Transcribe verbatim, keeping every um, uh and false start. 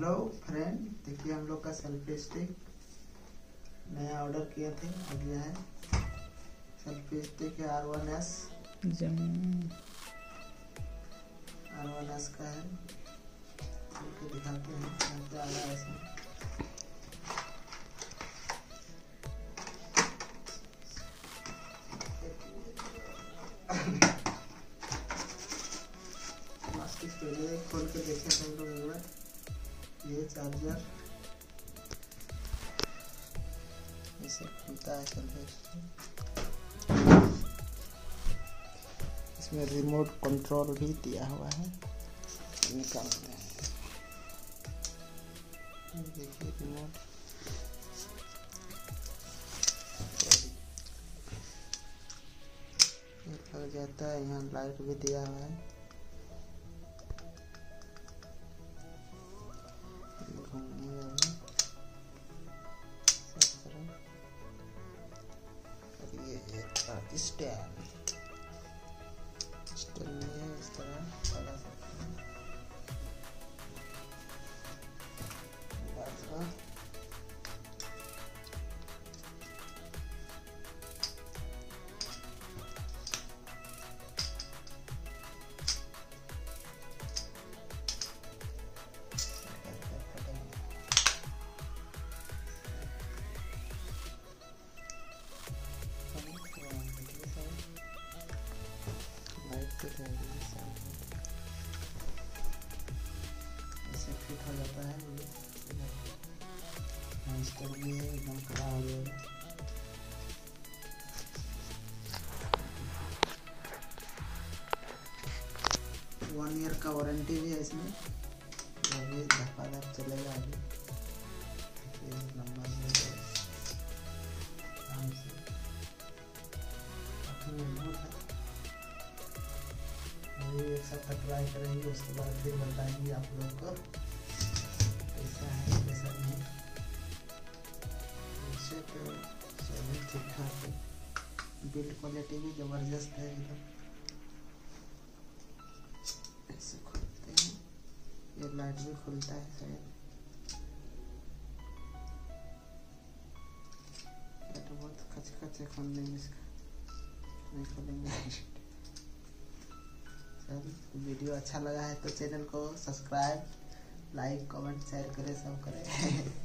Hello friend, देखिए हम लोग का सेल्फी स्टिक नया ऑर्डर किए थे, आ गया है। सेल्फी स्टिक है R one S R one S का है। तो दिखाते हैं क्या आ रहा है इसमें। प्लास्टिक पहले खोल के देखे थे हम लोग एक बार। ये चार्जर ऐसे खुलता है सेल्फी स्टिक। इसमें रिमोट कंट्रोल भी दिया हुआ है। निकालते हैं, देखिए रिमोट लग जाता है। यहाँ लाइट भी दिया हुआ है। स्टैंड स्टैंड में इस तरह लगा सकते हैं। ऐसे फिट हो जाता है। ये एकदम खड़ा हो गया। वन ईयर का वारंटी भी है इसमें। अभी धपाधप चलेगा। अभी लंबा आराम से मजबूत है। एक साथ ट्राई करेंगे, उसके बाद फिर बताएंगे आप लोग को कैसा है कैसा नहीं। वैसे तो सभी ठीक ठाक है। बिल्ड क्वालिटी भी ज़बरदस्त है एकदम। ऐसे खोलते हैं, ये लाइट भी खुलता है शायद। ये तो बहुत खच खच है खोलने में, इसका नहीं खोलेंगे। वीडियो अच्छा लगा है तो चैनल को सब्सक्राइब, लाइक, कमेंट, शेयर करें, सब करें।